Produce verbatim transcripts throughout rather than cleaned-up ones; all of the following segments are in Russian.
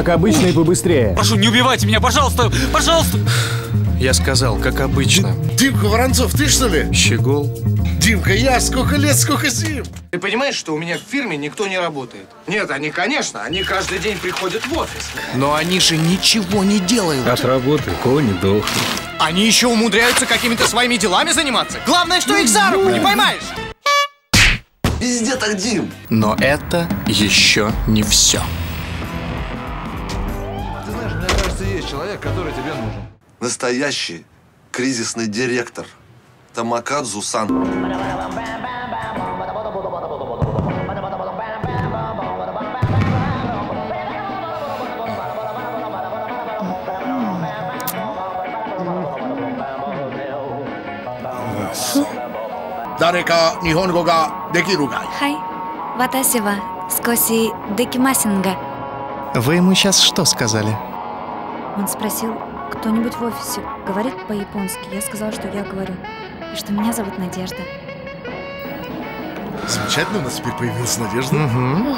как обычно и побыстрее. Прошу, не убивайте меня, пожалуйста, пожалуйста. Я сказал, как обычно. Димка Воронцов, ты что ли? Щегол. Димка, я сколько лет, сколько зим. Ты понимаешь, что у меня в фирме никто не работает? Нет, они, конечно, они каждый день приходят в офис. Но они же ничего не делают. От работы кони дохнут. Они еще умудряются какими-то своими делами заниматься. Главное, что их за руку, не поймаешь. Везде так, Дим. Но это еще не все. Ты знаешь, мне кажется, есть человек, который тебе нужен. Настоящий кризисный директор. Томакадзу-сан. Дарека нихонго га декиру га? Хай, ватаси ва скоси декимасинга. Вы ему сейчас что сказали? Он спросил, кто-нибудь в офисе говорит по-японски. Я сказала, что я говорю, и что меня зовут Надежда. Замечательно, у нас теперь появилась Надежда. Угу.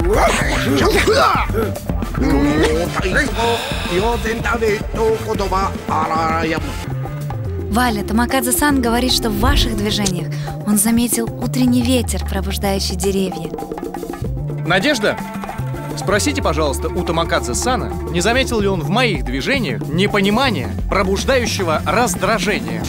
Валя, Томакадзе-сан говорит, что в ваших движениях он заметил утренний ветер, пробуждающий деревья. Надежда, спросите, пожалуйста, у Томакадзе-сана, не заметил ли он в моих движениях непонимания, пробуждающего раздражения.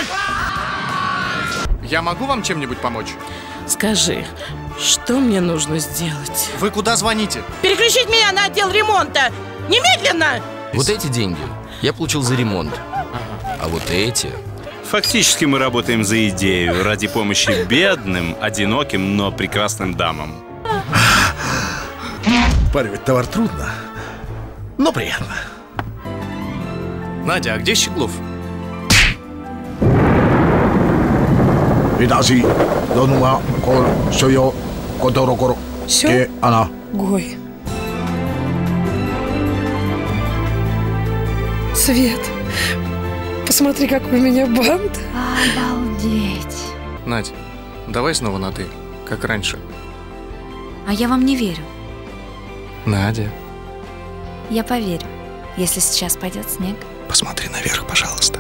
Я могу вам чем-нибудь помочь? Скажи, что мне нужно сделать? Вы куда звоните? Переключить меня на отдел ремонта! Немедленно! Вот эти деньги я получил за ремонт. А вот эти... Фактически мы работаем за идею, ради помощи бедным, одиноким, но прекрасным дамам. Впаривать товар трудно, но приятно. Надя, а где Щеглов? Все? Гой. Свет, посмотри, какой у меня бант. Обалдеть. Надь, давай снова на «ты», как раньше. А я вам не верю. Надя. Я поверю, если сейчас пойдет снег. Посмотри наверх, пожалуйста.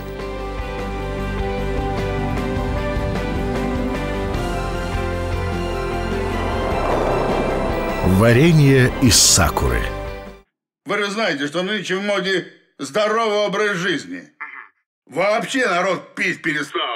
Варенье из сакуры. Вы же знаете, что нынче в моде здоровый образ жизни. Вообще народ пить перестал.